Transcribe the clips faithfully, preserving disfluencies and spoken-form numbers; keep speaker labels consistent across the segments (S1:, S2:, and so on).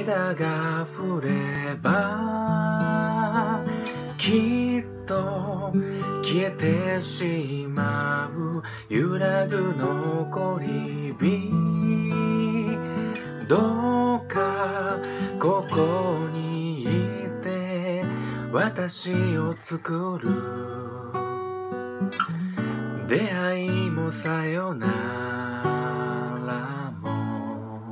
S1: 涙が降ればきっと消えてしまう揺らぐ残り火どうかここにいて私を作る出会いもさよならも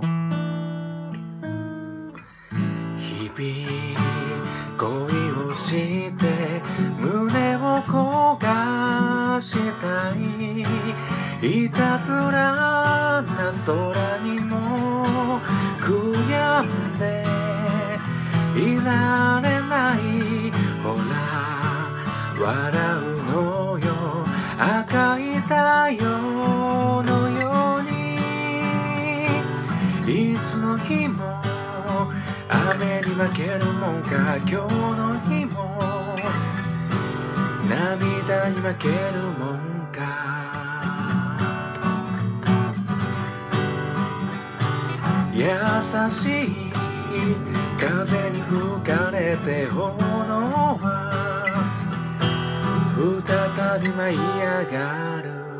S1: 日々恋をして胸を焦がしたいいたずらな空にも悔やんでいられないほら笑うのよ赤い太陽のようにいつの日も雨に負けるもんか今日の日も涙に負けるもんか優しい風に吹かれて炎は再び舞い上がる